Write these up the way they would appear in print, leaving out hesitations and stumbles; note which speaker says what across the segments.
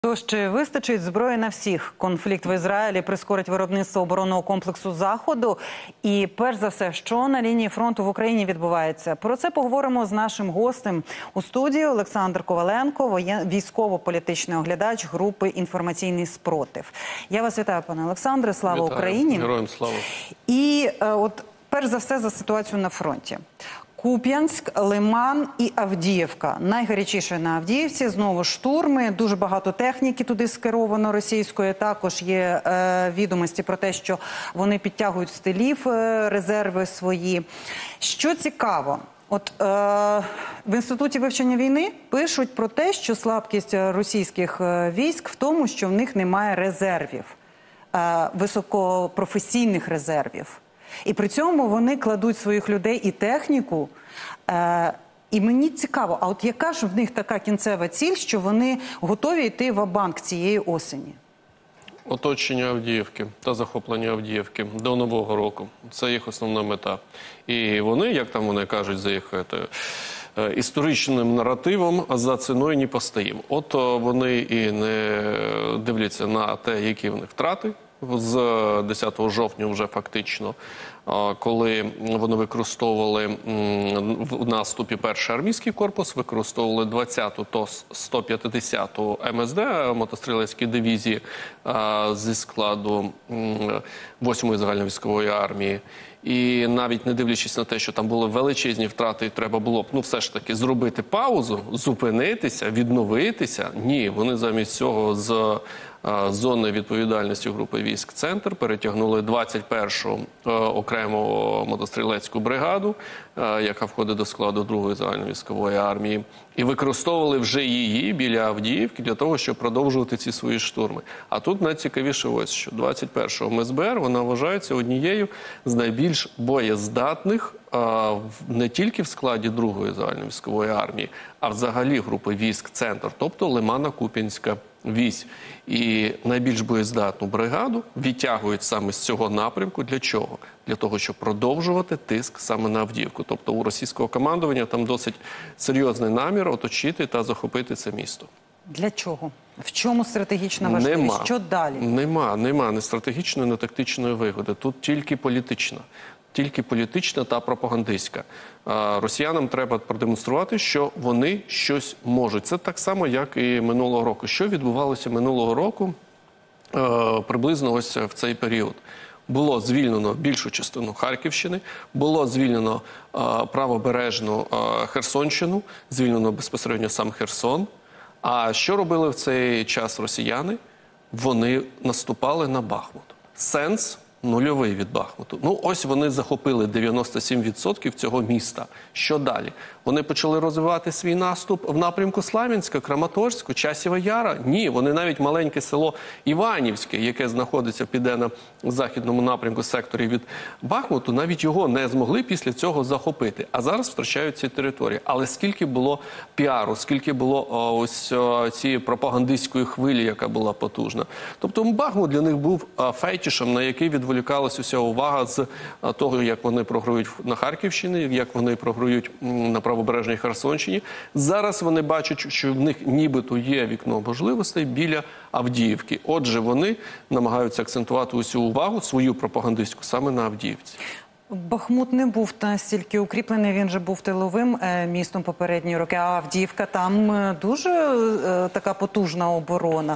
Speaker 1: Тож, чи вистачить зброї на всіх? Конфлікт в Ізраїлі прискорить виробництво оборонного комплексу Заходу. І, перш за все, що на лінії фронту в Україні відбувається? Про це поговоримо з нашим гостем у студії. Олександр Коваленко, військово-політичний оглядач групи «Інформаційний спротив». Я вас вітаю, пане Олександре. Слава Україні!
Speaker 2: Героям слава!
Speaker 1: І, перш за все, за ситуацію на фронті. Куп'янськ, Лиман і Авдіївка. Найгарячіше на Авдіївці. Знову штурми. Дуже багато техніки туди скеровано російської. Також є відомості про те, що вони підтягують з тилів резерви свої. Що цікаво, в Інституті вивчення війни пишуть про те, що слабкість російських військ в тому, що в них немає резервів, високопрофесійних резервів. І при цьому вони кладуть своїх людей і техніку. І мені цікаво, а от яка ж в них така кінцева ціль, що вони готові йти ва-банк цієї осені?
Speaker 2: Оточення Авдіївки та захоплення Авдіївки до Нового року. Це їх основна мета. І вони, як там вони кажуть, за їх історичним наративом, за ціною не постоїмо. От вони і не дивляться на те, які в них втрати. З 10 жовтня вже фактично, коли вони використовували в наступі перший армійський корпус, використовували 20-ту та 150-ту МСД, мотострілецькі дивізії зі складу 8-ї загальновійськової армії. І навіть не дивлячись на те, що там були величезні втрати, і треба було б, все ж таки зробити паузу, зупинитися, відновитися. Ні, вони замість цього з зони відповідальності групи військ «Центр» перетягнули 21-шу окрему мотострілецьку бригаду, яка входить до складу 2-ї загальновійськової армії, і використовували вже її біля Авдіївки для того, щоб продовжувати ці свої штурми. А тут найцікавіше ось, що 21-го МСБР, вона вважається однією з найбільш боєздатних не тільки в складі 2-ї загальновійськової армії, а взагалі групи військ «Центр», тобто Лимано-Куп'янська вісь. І найбільш боєздатну бригаду відтягують саме з цього напрямку. Для чого? Для того, щоб продовжувати тиск саме на Авдіївку. Тобто у російського командування там досить серйозний намір оточити та захопити це місто.
Speaker 1: Для чого? В чому стратегічна важливість? Що далі?
Speaker 2: Нема ні стратегічної, ні тактичної вигоди. Тут тільки політична. Тільки політична та пропагандистська. Росіянам треба продемонструвати, що вони щось можуть. Це так само, як і минулого року. Що відбувалося минулого року приблизно ось в цей період? Було звільнено більшу частину Харківщини, було звільнено правобережну Херсонщину, звільнено безпосередньо сам Херсон. А що робили в цей час росіяни? Вони наступали на Бахмут. Сенс нульовий від Бахмуту. Ось вони захопили 97% цього міста. Що далі? Вони почали розвивати свій наступ в напрямку Слав'янська, Краматорську, Часова Яра? Ні, вони навіть маленьке село Іванівське, яке знаходиться в південно-західному напрямку секторі від Бахмуту, навіть його не змогли після цього захопити. А зараз втрачають ці території. Але скільки було піару, скільки було ось цієї пропагандистської хвилі, яка була потужна. Тобто Бахмут для них був фетішем, на який відволікалась уся увага з того, як вони програють на Харківщині, як вони програють на правобережній Херсонщині. Зараз вони бачать, що в них нібито є вікно можливостей біля Авдіївки. Отже, вони намагаються акцентувати усю увагу, свою пропагандистську, саме на Авдіївці.
Speaker 1: Бахмут не був настільки укріплений, він же був тиловим містом попередні роки, а Авдіївка там дуже така потужна оборона.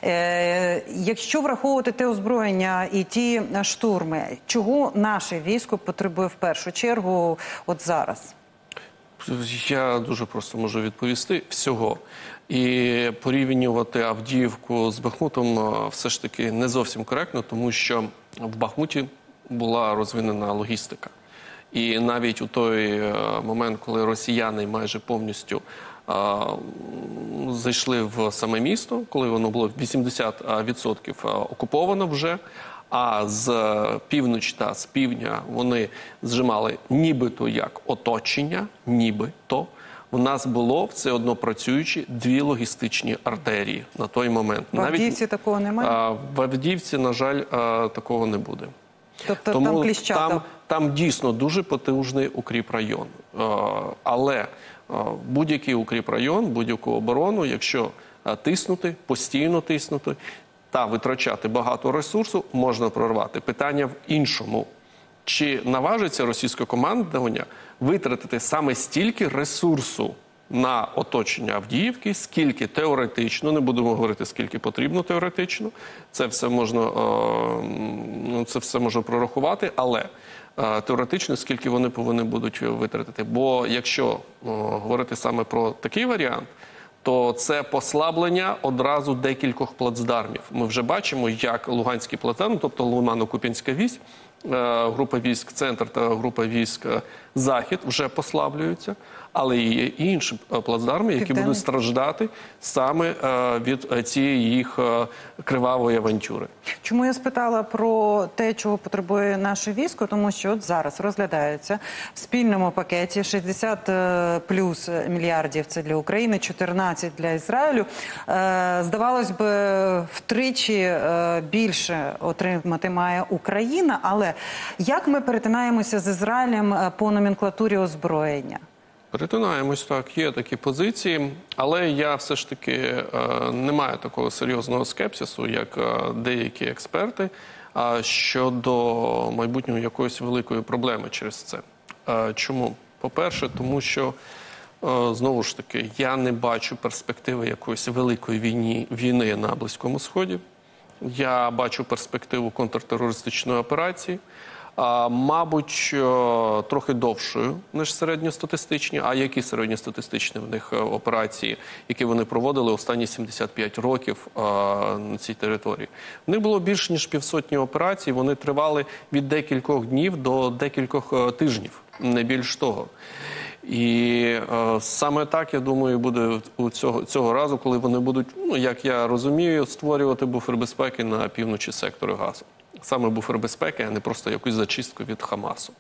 Speaker 1: Якщо враховувати те озброєння і ті штурми, чого наше військо потребує в першу чергу от зараз?
Speaker 2: Я дуже просто можу відповісти. Всього. І порівнювати Авдіївку з Бахмутом все ж таки не зовсім коректно, тому що в Бахмуті була розвинена логістика. І навіть у той момент, коли росіяни майже повністю зайшли в саме місто, коли воно було 80% окуповано вже, а з півночі та з півдня вони зжимали нібито як оточення, нібито. У нас було все одно працюючі 2 логістичні артерії на той момент.
Speaker 1: В Авдіївці такого немає?
Speaker 2: В Авдіївці, на жаль, такого не буде.
Speaker 1: Тобто там кліщата?
Speaker 2: Там дійсно дуже потужний укріпрайон. Але будь-який укріпрайон, будь-яку оборону, якщо тиснути, постійно тиснути та витрачати багато ресурсу, можна прорвати. Питання в іншому. Чи наважиться російське командування витратити саме стільки ресурсу на оточення Авдіївки, скільки теоретично, не будемо говорити, скільки потрібно теоретично, це все можна прорахувати, але теоретично, скільки вони повинні будуть витратити. Бо якщо говорити саме про такий варіант, то це послаблення одразу декількох плацдармів. Ми вже бачимо, як Луганський плацдарм, тобто Лимано-Куп'янська вісь, група військ «Центр» та група військ «Захід» вже послаблюються, але є і інші плацдарми, які будуть страждати саме від цієї їх кривавої авантюри.
Speaker 1: Чому я спитала про те, чого потребує наше військо? Тому що от зараз розглядається в спільному пакеті 60 плюс мільярдів – це для України, 14 – для Ізраїлю. Здавалось би, втричі більше отримати має Україна, але як ми перетинаємося з Ізраїлем по номенклатурі озброєння?
Speaker 2: Перетинаємось, так, є такі позиції, але я все ж таки не маю такого серйозного скепсису, як деякі експерти, щодо майбутнього якоїсь великої проблеми через це. Чому? По-перше, тому що, знову ж таки, я не бачу перспективи якоїсь великої війни на Близькому Сході. Я бачу перспективу контртерористичної операції, мабуть, трохи довшою, ніж середньостатистичні. А які середньостатистичні в них операції, які вони проводили останні 75 років на цій території? В них було більш ніж півсотні операцій, вони тривали від декількох днів до декількох тижнів, не більш того. І саме так, я думаю, буде цього разу, коли вони будуть, як я розумію, створювати буфер безпеки на півночі сектору Газу. Саме буфер безпеки, а не просто якусь зачистку від Хамасу.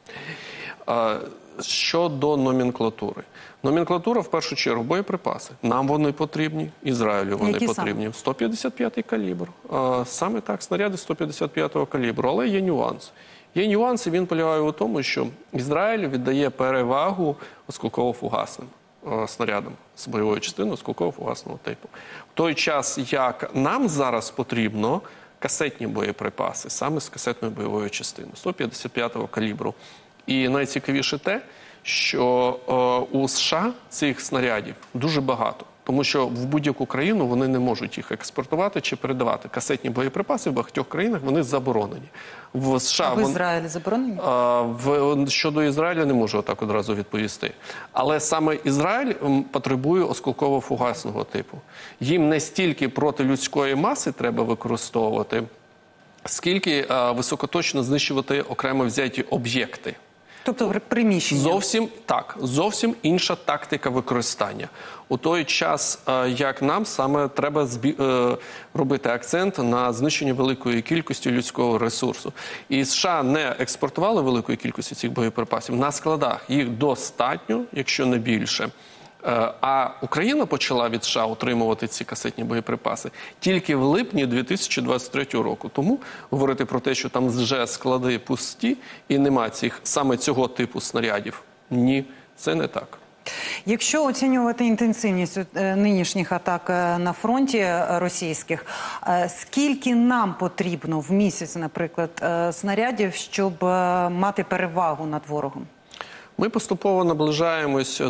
Speaker 2: Щодо номенклатури. Номенклатура, в першу чергу, боєприпаси. Нам вони потрібні, Ізраїлю вони потрібні. 155-й калібр. Саме так, снаряди 155-го калібру. Але є нюанс. Є нюанс, і він полягає у тому, що Ізраїль віддає перевагу осколково-фугасним снарядам з бойової частини осколково-фугасного типу. В той час, як нам зараз потрібно касетні боєприпаси, саме з касетної бойової частини, 155-го калібру. І найцікавіше те, що у США цих снарядів дуже багато. Тому що в будь-яку країну вони не можуть їх експортувати чи передавати. Касетні боєприпаси в багатьох країнах вони заборонені. В США,
Speaker 1: в Ізраїлі заборонені?
Speaker 2: Щодо Ізраїля не можу так одразу відповісти. Але саме Ізраїль потребує осколково-фугасного типу. Їм не стільки проти людської маси треба використовувати, скільки високоточно знищувати окремо взяті об'єкти.
Speaker 1: Тобто приміщення?
Speaker 2: Зовсім інша тактика використання. У той час, як нам, саме треба робити акцент на знищенні великої кількості людського ресурсу. І США не експортували великої кількості цих боєприпасів. На складах їх достатньо, якщо не більше. А Україна почала від США отримувати ці касетні боєприпаси тільки в липні 2023 року. Тому говорити про те, що там вже склади пусті і нема саме цього типу снарядів, ні, це не так.
Speaker 1: Якщо оцінювати інтенсивність нинішніх атак на фронті російських, скільки нам потрібно в місяць, наприклад, снарядів, щоб мати перевагу над ворогом?
Speaker 2: Ми поступово наближаємось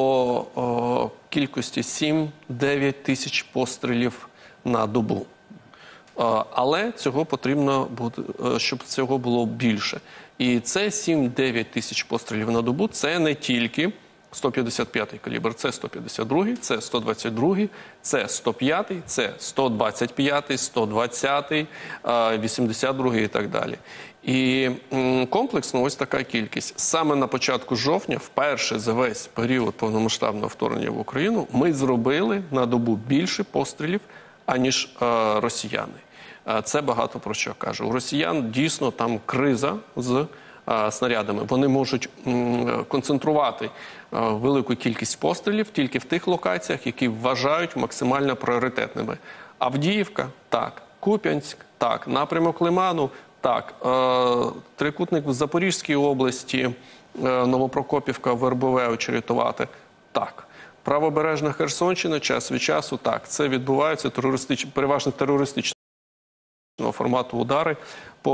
Speaker 2: до кількості 7-9 тисяч пострілів на добу. Але цього потрібно, щоб цього було більше. І це 7-9 тисяч пострілів на добу – це не тільки 155-й калібр, це 152-й, це 122-й, це 105-й, це 125-й, 120-й, 82-й і так далі. І комплексно ось така кількість. Саме на початку жовтня, вперше за весь період повномасштабного вторгнення в Україну, ми зробили на добу більше пострілів, аніж росіяни. Це багато про що каже. У росіян дійсно там криза з снарядами. Вони можуть концентрувати велику кількість пострілів тільки в тих локаціях, які вважають максимально пріоритетними. Авдіївка – так. Куп'янськ – так. Напрямок Лиману – так. Трикутник в Запорізькій області, Новопрокопівка, Вербове очеретувати – так. Правобережна Херсонщина час від часу, так, це відбувається переважно терористичного формату удари по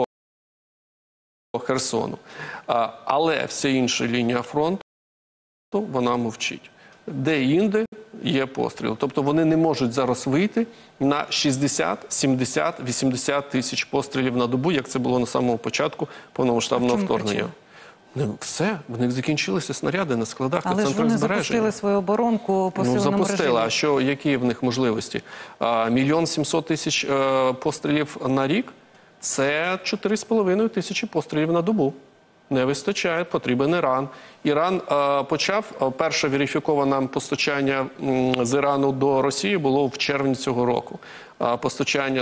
Speaker 2: Херсону. Але вся інша лінія фронту, вона мовчить. Де-інде є постріл. Тобто вони не можуть зараз вийти на 60, 70, 80 тисяч пострілів на добу, як це було на самому початку повномасштабного вторгнення. Все, в них закінчилися снаряди на складах та центрах збереження.
Speaker 1: Але ж вони запустили свою оборонку посиленому режимі.
Speaker 2: Запустили. А які в них можливості? 1 700 000 пострілів на рік – це 4,5 тисячі пострілів на добу. Не вистачає, потрібен Іран. Іран почав, перше верифіковане постачання з Ірану до Росії було в червні цього року. Постачання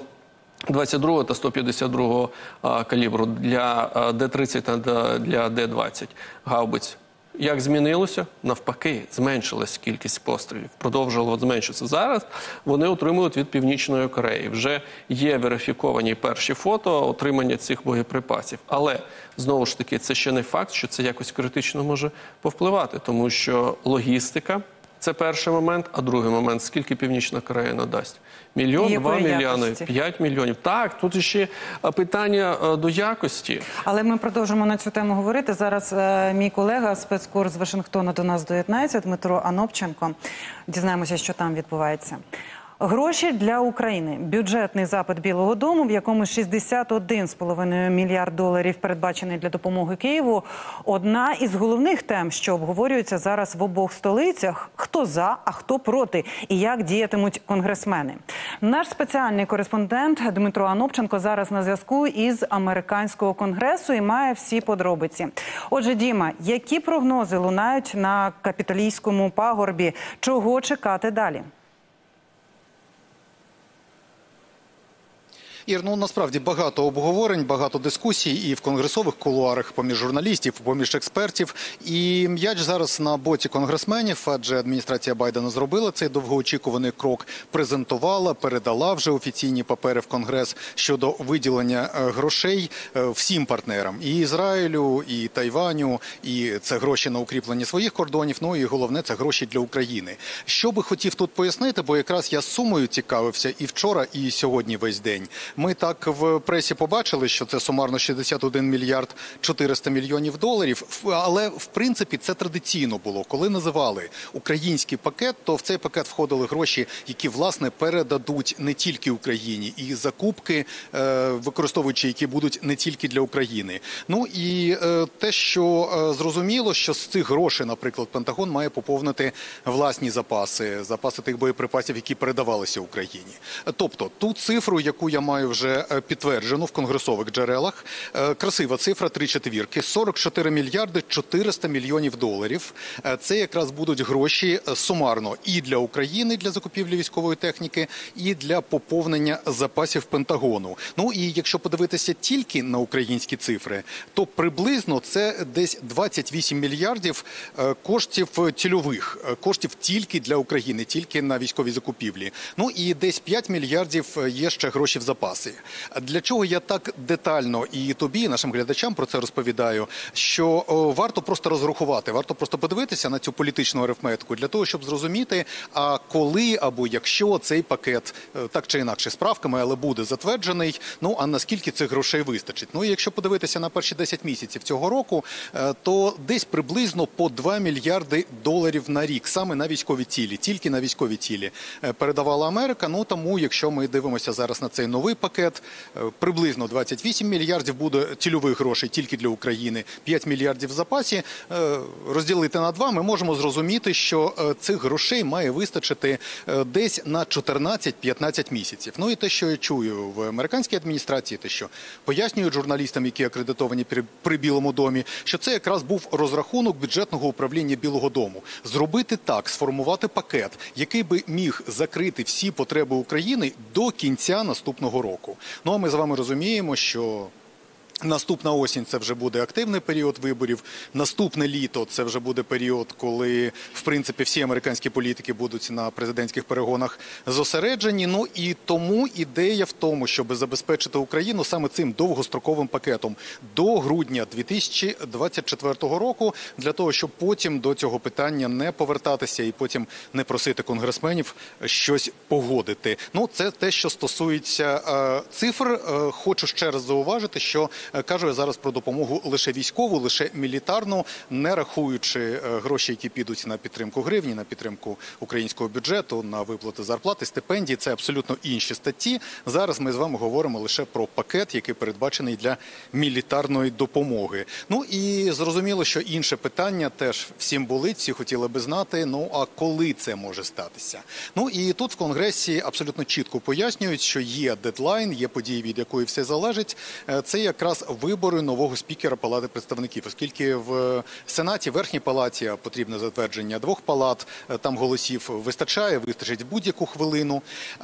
Speaker 2: 122 та 152 калібру для Д-30 та для Д-20 гаубиць. Як змінилося? Навпаки, зменшилась кількість пострілів, продовжувало зменшитися. Зараз вони отримують від Північної Кореї. Вже є верифіковані перші фото отримання цих боєприпасів. Але, знову ж таки, це ще не факт, що це якось критично може повпливати, тому що логістика – це перший момент, а другий момент – скільки Північна Корея надасть? 1 мільйон, 2 мільйони, 5 мільйонів. Так, тут ще питання до якості.
Speaker 1: Але ми продовжимо на цю тему говорити. Зараз мій колега, спецкор з Вашингтона, до нас доєднається, Дмитро Анопченко. Дізнаємося, що там відбувається. Гроші для України. Бюджетний запит Білого дому, в якому 61,5 мільярд доларів передбачений для допомоги Києву. Одна із головних тем, що обговорюється зараз в обох столицях. Хто за, а хто проти. І як діятимуть конгресмени. Наш спеціальний кореспондент Дмитро Анопченко зараз на зв'язку із американського конгресу і має всі подробиці. Отже, Діма, які прогнози лунають на Капітолійському пагорбі? Чого чекати далі?
Speaker 3: Ір, насправді багато обговорень, багато дискусій і в конгресових кулуарах поміж журналістів, поміж експертів. І м'яч зараз на боці конгресменів, адже адміністрація Байдена зробила цей довгоочікуваний крок, презентувала, передала вже офіційні папери в Конгрес щодо виділення грошей всім партнерам. І Ізраїлю, і Тайваню, і це гроші на укріплення своїх кордонів, і головне, це гроші для України. Що би хотів тут пояснити, бо якраз я з сумою цікавився і вчора, і сьогодні весь день. Ми так в пресі побачили, що це сумарно 61 мільярд 400 мільйонів доларів, але в принципі це традиційно було. Коли називали український пакет, то в цей пакет входили гроші, які власне передадуть не тільки Україні, і закупки, використовуючи які будуть не тільки для України. І те, що зрозуміло, що з цих грошей, наприклад, Пентагон має поповнити власні запаси тих боєприпасів, які передавалися Україні. Тобто ту цифру, яку я маю вже підтверджено в конгресових джерелах. Красива цифра, 3 четвірки. 44 мільярди 400 мільйонів доларів. Це якраз будуть гроші сумарно і для України, для закупівлі військової техніки, і для поповнення запасів Пентагону. І якщо подивитися тільки на українські цифри, то приблизно це десь 28 мільярдів коштів цільових, коштів тільки для України, тільки на військові закупівлі. І десь 5 мільярдів є ще гроші в запаси. Для чого я так детально і тобі, і нашим глядачам про це розповідаю, що варто просто розрахувати, варто просто подивитися на цю політичну арифметику, для того, щоб зрозуміти, а коли або якщо цей пакет, так чи інакше, з правками, але буде затверджений, а наскільки цих грошей вистачить. І якщо подивитися на перші 10 місяців цього року, то десь приблизно по 2 мільярди доларів на рік, саме на військові цілі, тільки на військові цілі передавала Америка. Тому, якщо ми дивимося зараз на цей новий пакет, приблизно 28 мільярдів буде цільових грошей тільки для України, 5 мільярдів в запасі. Розділити на 2, ми можемо зрозуміти, що цих грошей має вистачити десь на 14-15 місяців. І те, що я чую в американській адміністрації, те, що пояснюють журналістам, які акредитовані при Білому домі, що це якраз був розрахунок бюджетного управління Білого дому. Зробити так, сформувати пакет, який би міг закрити всі потреби України до кінця наступного року. А ми з вами розуміємо, що Наступна осінь – це вже буде активний період виборів. Наступне літо – це вже буде період, коли, в принципі, всі американські політики будуть на президентських перегонах зосереджені. Ну і тому ідея в тому, щоб забезпечити Україну саме цим довгостроковим пакетом до грудня 2024 року, для того, щоб потім до цього питання не повертатися і потім не просити конгресменів щось погодити. Ну, це те, що стосується цифр. Хочу ще раз зауважити, що кажу я зараз про допомогу лише військову, лише мілітарну, не рахуючи гроші, які підуть на підтримку гривні, на підтримку українського бюджету, на виплати зарплати, стипендії. Це абсолютно інші статті. Зараз ми з вами говоримо лише про пакет, який передбачений для мілітарної допомоги. Ну і зрозуміло, що інше питання теж всім болить, всі хотіли би знати, ну а коли це може статися? Ну і тут в Конгресі абсолютно чітко пояснюють, що є дедлайн, є події, від якої все залежить. Це якраз вибори нового спікера Палати представників, оскільки в Сенаті, Верхній Палаті потрібне затвердження 2 палат, там голосів вистачає, вистачить будь-яку хвилину.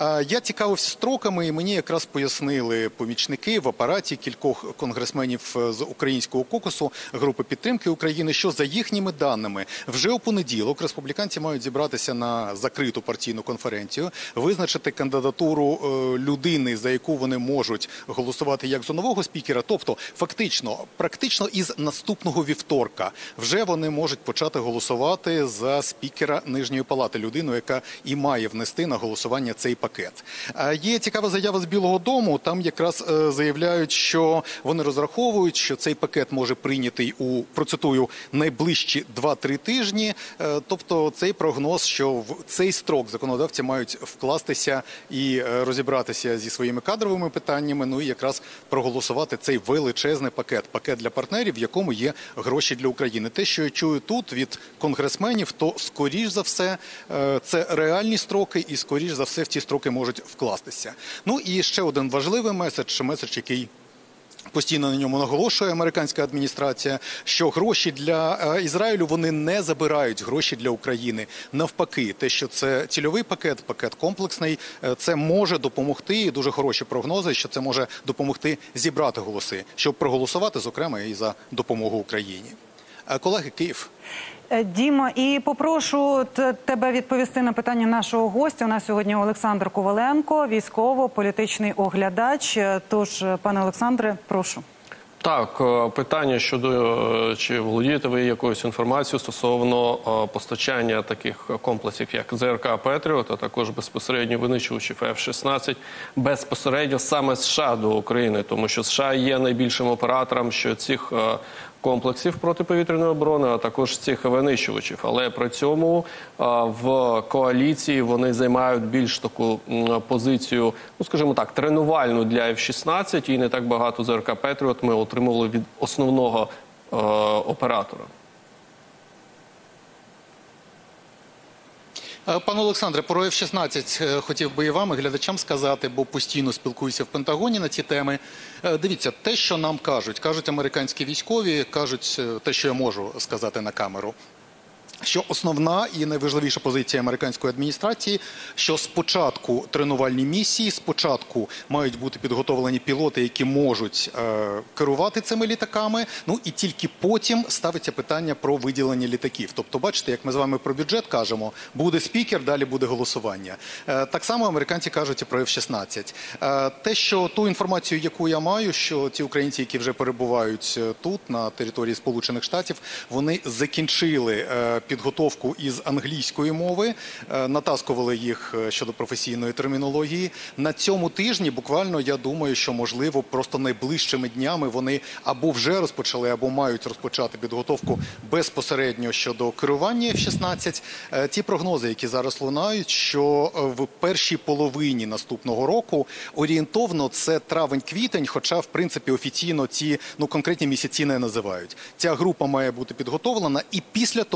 Speaker 3: Я цікавився строками, і мені якраз пояснили помічники в апараті кількох конгресменів з українського кокусу, групи підтримки України, що за їхніми даними вже у понеділок республіканці мають зібратися на закриту партійну конференцію, визначити кандидатуру людини, за яку вони можуть голосувати як за нового спікера, тобто фактично, практично із наступного вівторка вже вони можуть почати голосувати за спікера Нижньої палати, людину, яка і має внести на голосування цей пакет. Є цікава заява з Білого дому, там якраз заявляють, що вони розраховують, що цей пакет може прийнятий у, процитую, найближчі 2-3 тижні, тобто цей прогноз, що в цей строк законодавці мають вкластися і розібратися зі своїми кадровими питаннями, ну і якраз проголосувати цей величезний пакет для партнерів, в якому є гроші для України. Те, що я чую тут від конгресменів, то скоріш за все це реальні строки і скоріш за все в ці строки можуть вкластися. Ну і ще один важливий меседж, який постійно на ньому наголошує американська адміністрація, що гроші для Ізраїлю вони не забирають гроші для України. Навпаки, те, що це цільовий пакет комплексний, це може допомогти, і дуже хороші прогнози, що це може допомогти зібрати голоси, щоб проголосувати, зокрема, і за допомогу Україні. Колеги, Київ.
Speaker 1: Діма, і попрошу тебе відповісти на питання нашого гостя. У нас сьогодні Олександр Коваленко, військово-політичний оглядач. Тож, пане Олександре, прошу.
Speaker 2: Так, питання щодо, чи володієте ви якоюсь інформацією стосовно постачання таких комплексів, як ЗРК «Петріот», а також безпосередньо винищувачів F-16, безпосередньо саме США до України, тому що США є найбільшим оператором цих комплексів протиповітряної оборони, а також цих винищувачів. Але при цьому в коаліції вони займають більш таку позицію, ну скажімо так, тренувальну для F-16, і не так багато ЗРК «Петріот» ми отримали від основного оператора.
Speaker 3: Пане Олександре, про F-16 хотів би і вам, і глядачам сказати, бо постійно спілкуюся в Пентагоні на ці теми. Дивіться, те, що нам кажуть американські військові, кажуть те, що я можу сказати на камеру, що основна і найважливіша позиція американської адміністрації, що спочатку тренувальні місії, спочатку мають бути підготовлені пілоти, які можуть керувати цими літаками, ну і тільки потім ставиться питання про виділення літаків. Тобто, бачите, як ми з вами про бюджет кажемо, буде спікер, далі буде голосування. Так само американці кажуть і про F-16. Те, що ту інформацію, яку я маю, що ті українці, які вже перебувають тут, на території Сполучених Штатів, вони закінчили підготовку із англійської мови, натаскували їх щодо професійної термінології. На цьому тижні, буквально, я думаю, що, можливо, просто найближчими днями вони або вже розпочали, або мають розпочати підготовку безпосередньо щодо керування F-16. Ті прогнози, які зараз лунають, що в першій половині наступного року орієнтовно це травень-квітень, хоча, в принципі, офіційно ці конкретні місяці не називають. Ця група має бути підготовлена, і після того, як буде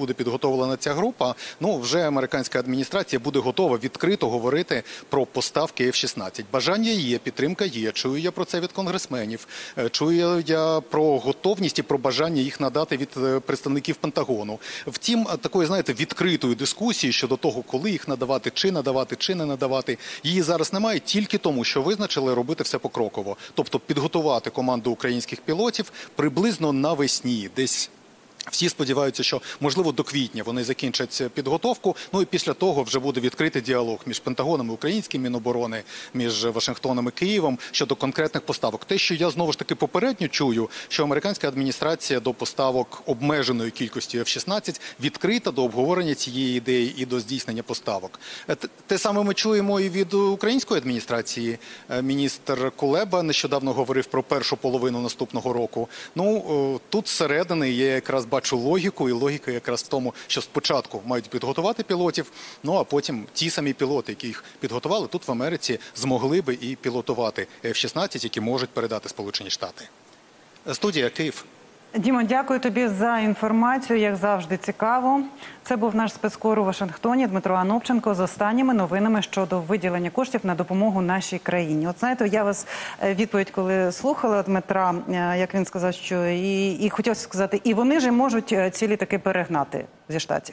Speaker 3: буде підготовлена ця група, ну, вже американська адміністрація буде готова відкрито говорити про поставки F-16. Бажання є, підтримка є, чую я про це від конгресменів, чую я про готовність і про бажання їх надати від представників Пентагону. Втім, такої, знаєте, відкритої дискусії щодо того, коли їх надавати, чи не надавати, її зараз немає тільки тому, що визначили робити все покроково. Тобто підготувати команду українських пілотів приблизно навесні, десь. Всі сподіваються, що, можливо, до квітня вони закінчать підготовку, ну і після того вже буде відкритий діалог між Пентагоном і українським Міноборони, між Вашингтоном і Києвом щодо конкретних поставок. Те, що я знову ж таки попередньо чую, що американська адміністрація до поставок обмеженої кількості F-16 відкрита до обговорення цієї ідеї і до здійснення поставок. Те саме ми чуємо і від української адміністрації. Міністр Кулеба нещодавно говорив про першу половину наступного року. Ну, тут зсередини є якраз бачу логіку, і логіка якраз в тому, що спочатку мають підготувати пілотів, ну а потім ті самі пілоти, які їх підготували, тут в Америці змогли би і пілотувати F-16, які можуть передати Сполучені Штати. Студія, Київ.
Speaker 1: Дімо, дякую тобі за інформацію, як завжди цікаво. Це був наш спецкор у Вашингтоні Дмитро Анопченко з останніми новинами щодо виділення коштів на допомогу нашій країні. От знаєте, я вас відповідь, коли слухала Дмитра, як він сказав, що і хотів сказати, і вони ж можуть ці літаки перегнати зі Штатів.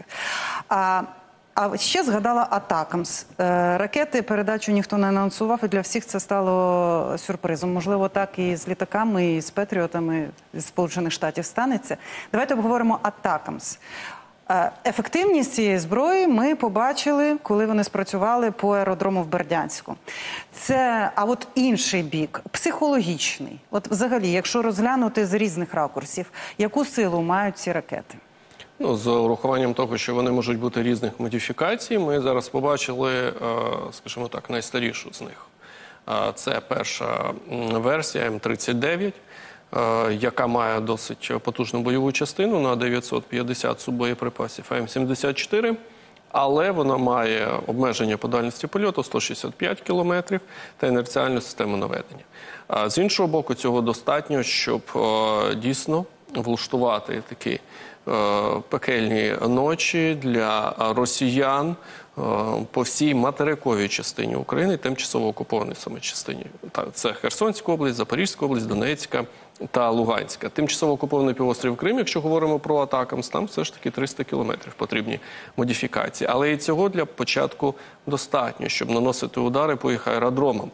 Speaker 1: А ще згадала Атакамс. Ракети, передачу ніхто не анонсував, і для всіх це стало сюрпризом. Можливо, так і з літаками, і з Петріотами з Сполучених Штатів станеться. Давайте обговоримо Атакамс. Ефективність цієї зброї ми побачили, коли вони спрацювали по аеродрому в Бердянську. А от інший бік, психологічний. От взагалі, якщо розглянути з різних ракурсів, яку силу мають ці ракети?
Speaker 2: Ну, з урахуванням того, що вони можуть бути різних модифікацій, ми зараз побачили, скажімо так, найстарішу з них. Це перша версія М-39, яка має досить потужну бойову частину на 950 суббоєприпасів, а М-74, але вона має обмеження по дальності польоту 165 кілометрів та інерціальну систему наведення. З іншого боку, цього достатньо, щоб дійсно влаштувати такі пекельні ночі для росіян по всій материковій частині України, тимчасово окупованій саме частині. Це Херсонська область, Запорізька область, Донецька та Луганська. Тимчасово окупований півострів Крим, якщо говоримо про Атакамс, там все ж таки 300 кілометрів потрібні модифікації. Але і цього для початку достатньо, щоб наносити удари по їх аеродромам.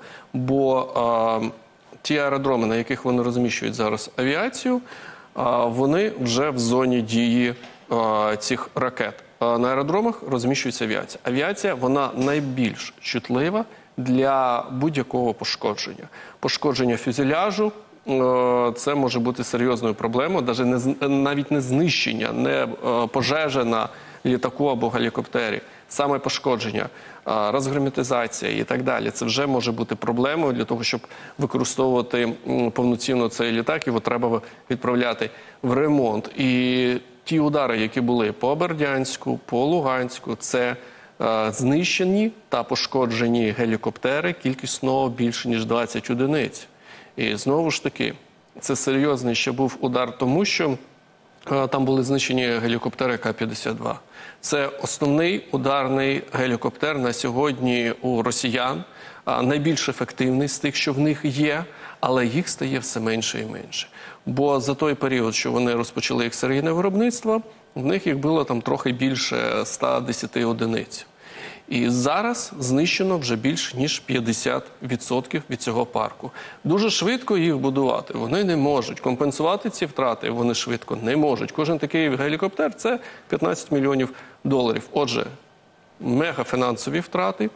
Speaker 2: Бо ті аеродроми, на яких вони розміщують зараз авіацію, вони вже в зоні дії цих ракет. На аеродромах розміщується авіація. Авіація, вона найбільш чутлива для будь-якого пошкодження. Пошкодження фюзеляжу – це може бути серйозною проблемою, навіть не знищення, не пожежа на літаку або гелікоптері. Саме пошкодження, розгерметизація і так далі. Це вже може бути проблемою для того, щоб використовувати повноцінно цей літак. Його треба відправляти в ремонт. І ті удари, які були по Бердянську, по Луганську, це знищені та пошкоджені гелікоптери кількісно більше, ніж 20 одиниць. І знову ж таки, це серйозний ще був удар, тому що там були знищені гелікоптери К-52. Це основний ударний гелікоптер на сьогодні у росіян, найбільш ефективний з тих, що в них є, але їх стає все менше і менше. Бо за той період, що вони розпочали їх серійне виробництво, в них їх було там трохи більше 110 одиниць. І зараз знищено вже більш ніж 50% від цього парку. Дуже швидко їх будувати. Вони не можуть. Компенсувати ці втрати вони швидко не можуть. Кожен такий гелікоптер – це 15 мільйонів доларів. Отже, мегафінансові втрати,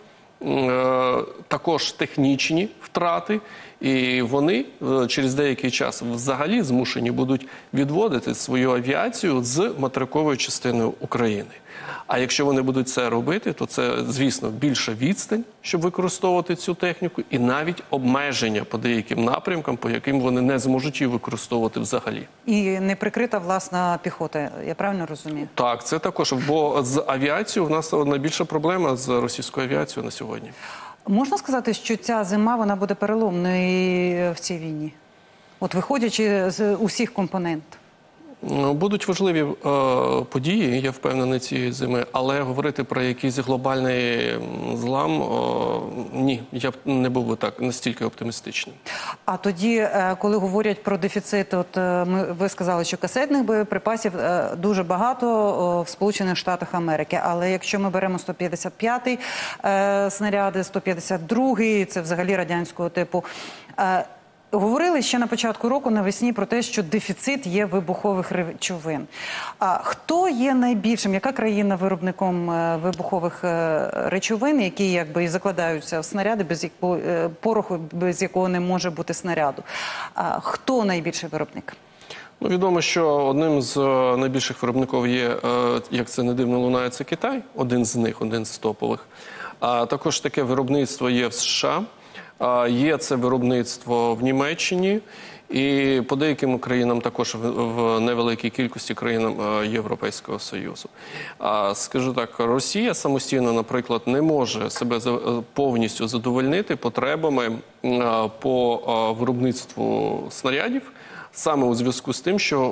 Speaker 2: також технічні втрати. І вони через деякий час взагалі змушені будуть відводити свою авіацію з материкової частини України. А якщо вони будуть це робити, то це, звісно, більша відстань, щоб використовувати цю техніку, і навіть обмеження по деяким напрямкам, по яким вони не зможуть її використовувати взагалі.
Speaker 1: І не прикрита власна піхота, я правильно розумію?
Speaker 2: Так, це також, бо з авіацією в нас найбільша проблема з російською авіацією на сьогодні.
Speaker 1: Можна сказати, що ця зима, вона буде переломною в цій війні? От виходячи з усіх компонентів.
Speaker 2: Будуть важливі події, я впевнений, цієї зими, але говорити про якийсь глобальний злам, ні, я б не був би так настільки оптимістичним.
Speaker 1: А тоді, коли говорять про дефіцит, ви сказали, що касетних боєприпасів дуже багато в Сполучених Штатах Америки, але якщо ми беремо 155-й снаряди, 152-й, це взагалі радянського типу, говорили ще на початку року навесні про те, що дефіцит є вибухових речовин. А хто є найбільшим, яка країна виробником вибухових речовин, які якби і закладаються в снаряди, пороху, без якого не може бути снаряду? Хто найбільший виробник?
Speaker 2: Ну, відомо, що одним з найбільших виробників є, як це не дивно лунає, це Китай, один з них, один з топових. А також таке виробництво є в США. Є це виробництво в Німеччині і по деяким країнам, також в невеликій кількості країн Європейського Союзу. Скажу так, Росія самостійно, наприклад, не може себе повністю задовольнити потребами по виробництву снарядів, саме у зв'язку з тим, що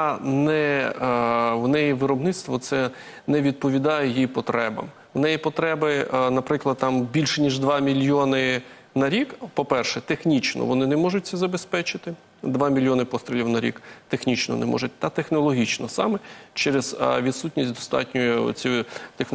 Speaker 2: в неї виробництво це не відповідає її потребам. В неї потреби, наприклад, там більше ніж 2 мільйони на рік, по-перше, технічно вони не можуть це забезпечити. 2 мільйони пострілів на рік технічно не можуть, та технологічно саме через відсутність достатньої цієї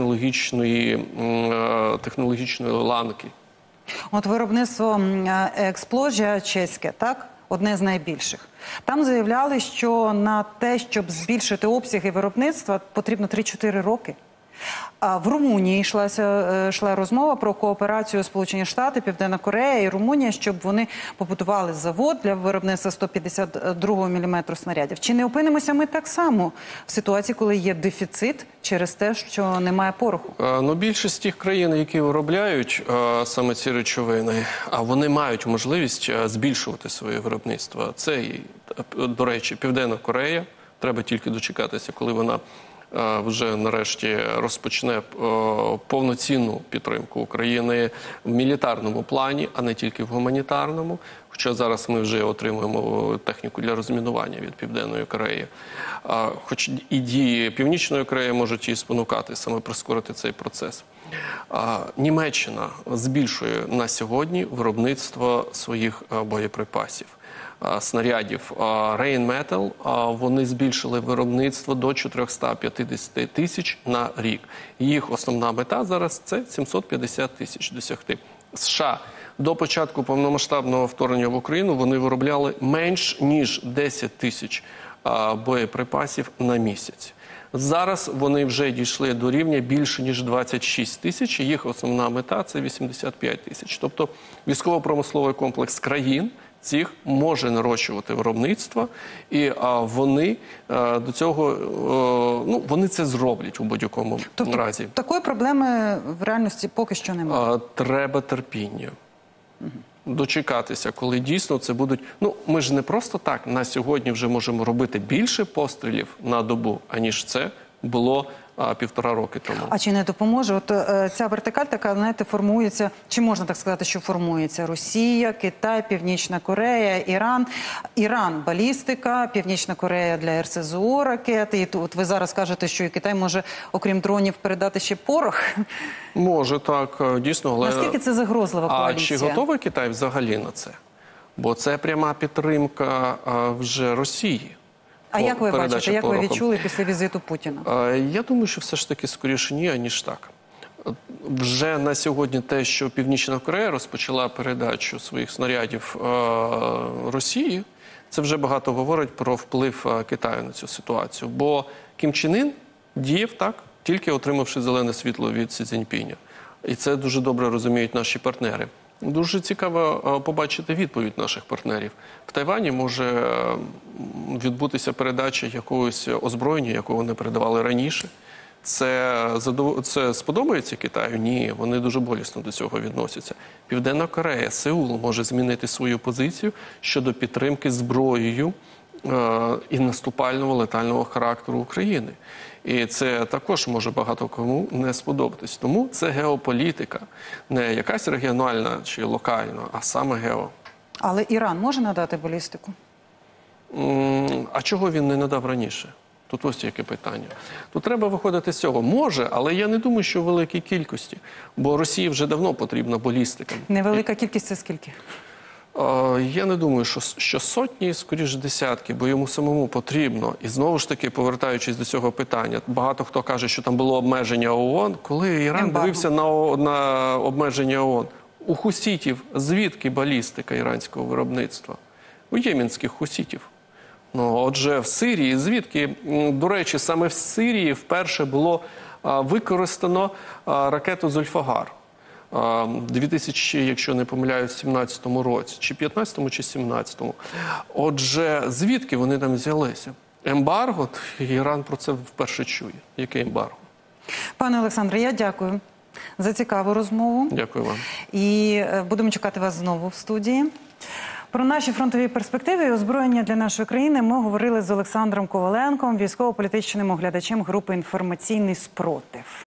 Speaker 2: технологічної ланки.
Speaker 1: От виробництво Експлозія чеське, так? Одне з найбільших. Там заявляли, що на те, щоб збільшити обсяги виробництва, потрібно 3-4 роки. А в Румунії йшла розмова про кооперацію Сполучені Штати, Південна Корея і Румунія, щоб вони побудували завод для виробництва 152 мм снарядів. Чи не опинимося ми так само в ситуації, коли є дефіцит через те, що немає пороху?
Speaker 2: Ну, більшість тих країн, які виробляють саме ці речовини, вони мають можливість збільшувати своє виробництво. Це, до речі, Південна Корея. Треба тільки дочекатися, коли вона вже нарешті розпочне повноцінну підтримку України в мілітарному плані, а не тільки в гуманітарному. Хоча зараз ми вже отримуємо техніку для розмінування від Південної Кореї. Хоч і дії Північної Кореї можуть її спонукати, саме прискорити цей процес. Німеччина збільшує на сьогодні виробництво своїх боєприпасів. Снарядів Rheinmetall, вони збільшили виробництво до 450 тисяч на рік. Їх основна мета зараз – це 750 тисяч досягти. США до початку повномасштабного вторгнення в Україну вони виробляли менш ніж 10 тисяч боєприпасів на місяць. Зараз вони вже дійшли до рівня більше, ніж 26 тисяч, і їх основна мета – це 85 тисяч. Тобто військово-промисловий комплекс країн цих може нарощувати виробництво, і вони до цього, вони це зроблять у будь-якому разі.
Speaker 1: Такої проблеми в реальності поки що немає?
Speaker 2: Треба терпіння. Дочекатися, коли дійсно це будуть... ми ж не просто так на сьогодні вже можемо робити більше пострілів на добу, аніж це було 1,5 роки тому.
Speaker 1: А чи не допоможе? От ця вертикаль така, знаєте, формується, чи можна так сказати, що формується Росія, Китай, Північна Корея, Іран. Іран – балістика, Північна Корея для РСЗО ракети. І от ви зараз кажете, що і Китай може, окрім дронів, передати ще порох?
Speaker 2: Може, так, дійсно. Але...
Speaker 1: Наскільки це загрозлива коаліція?
Speaker 2: А чи готовий Китай взагалі на це? Бо це пряма підтримка вже Росії.
Speaker 1: А як ви бачите, як ви відчули після візиту Путіна?
Speaker 2: Я думаю, що все ж таки скоріше ні, аніж так. Вже на сьогодні те, що Північна Корея розпочала передачу своїх снарядів Росії, це вже багато говорить про вплив Китаю на цю ситуацію. Бо Кім Чен Ін діяв так, тільки отримавши зелене світло від Сі Цзіньпіня. І це дуже добре розуміють наші партнери. Дуже цікаво побачити відповідь наших партнерів. В Тайвані може відбутися передача якогось озброєння, якого вони передавали раніше. Це сподобається Китаю? Ні, вони дуже болісно до цього відносяться. Південна Корея, Сеул може змінити свою позицію щодо підтримки зброєю і наступального летального характеру України. І це також може багато кому не сподобатись. Тому це геополітика, не якась регіональна чи локальна, а саме гео.
Speaker 1: Але Іран може надати балістику?
Speaker 2: А чого він не надав раніше? Тут ось яке питання. Тут треба виходити з цього. Може, але я не думаю, що в великій кількості. Бо Росії вже давно потрібна балістика.
Speaker 1: Невелика кількість – це скільки?
Speaker 2: Я не думаю, що сотні, скоріш десятки, бо йому самому потрібно. І знову ж таки, повертаючись до цього питання, багато хто каже, що там було обмеження ООН. Коли Іран дивився на обмеження ООН, у хусітів звідки балістика іранського виробництва? У єменських хусітів. Отже, в Сирії, звідки, до речі, саме в Сирії вперше було використано ракету «Зульфагар». 2000, якщо не помиляюсь, 17-му році, чи 15-му, чи 17-му. Отже, звідки вони там взялися? Ембарго? Іран про це вперше чує. Яке ембарго?
Speaker 1: Пане Олександре, я дякую за цікаву розмову.
Speaker 2: Дякую вам.
Speaker 1: І будемо чекати вас знову в студії. Про наші фронтові перспективи і озброєння для нашої країни ми говорили з Олександром Коваленком, військово-політичним оглядачем групи «Інформаційний спротив».